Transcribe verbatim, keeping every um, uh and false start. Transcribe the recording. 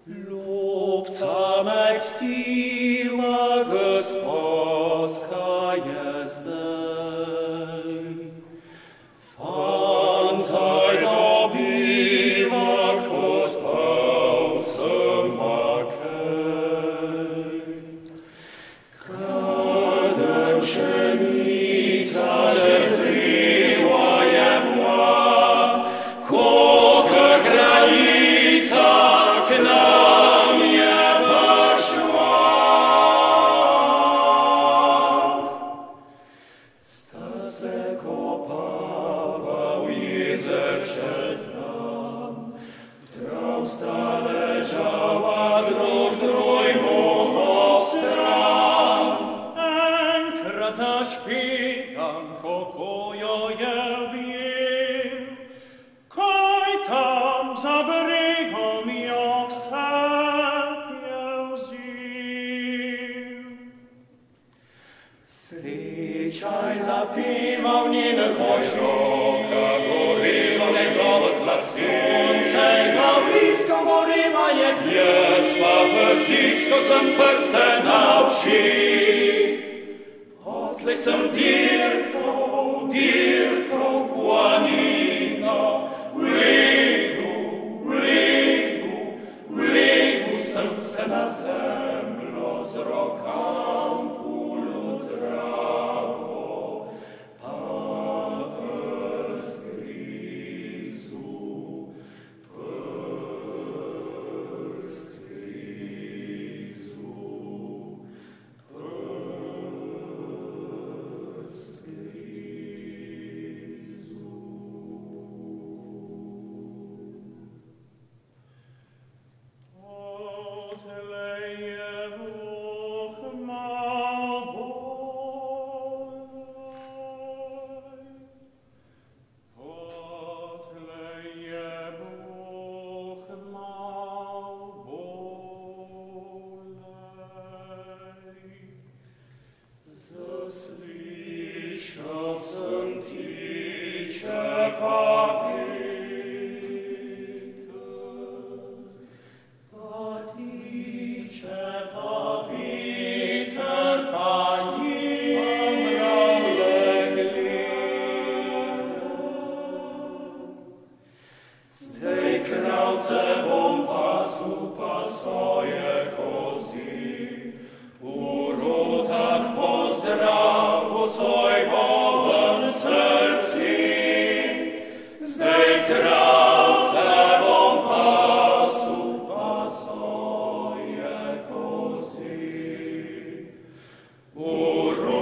Lupca mekstiwa gospodska jezdej, fantaj dobiwa kod pełcem makej. Kadem pszenica, że zryła jebła, koka granica k nam je poszła. Stasek opawał jezer przez nam, trausta leżała drog drojmu ostram. Enkrat zaśpiewam, kokojo jebie, kaj tam za brygom jak sepieł zim. Srečaj zapiwał nina kočroka, goriva njegovih lasov. Sonce za blisko goriva je pjesma, pritisko sem prste na oči. Otlej sem dirkal, dirkal planino, v legu, v legu, v legu sem se na zemljo z rokam pulil travo, pa strizu, prst strizu, prst strizu. Odleje Bóg małboj, odleje Bóg małboj. Zasłyszał jsem tyče pawita, Patiče paviter pajim Zdej kralce bom pasu pasoje kozi, urotak pozdravu svoj bolen srci. Zdej kralce bom pasu pasoje kozi, urotak